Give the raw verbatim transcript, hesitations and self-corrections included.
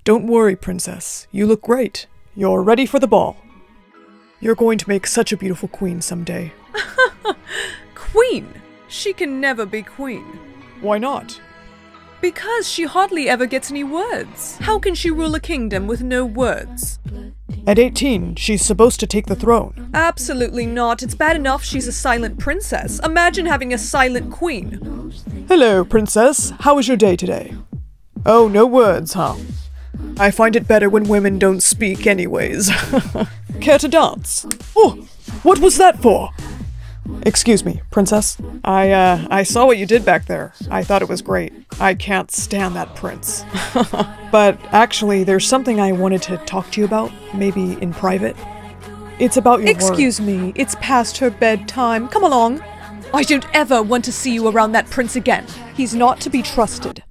Don't worry, princess. You look great. You're ready for the ball. You're going to make such a beautiful queen someday. Queen? She can never be queen. Why not? Because she hardly ever gets any words. How can she rule a kingdom with no words? At eighteen, she's supposed to take the throne. Absolutely not. It's bad enough she's a silent princess. Imagine having a silent queen. Hello, princess. How was your day today? Oh, no words, huh? I find it better when women don't speak anyways. Care to dance? Oh, what was that for? Excuse me, princess. I, uh, I saw what you did back there. I thought it was great. I can't stand that prince. But actually, there's something I wanted to talk to you about, maybe in private. It's about your Excuse work. me, it's past her bedtime. Come along. I don't ever want to see you around that prince again. He's not to be trusted.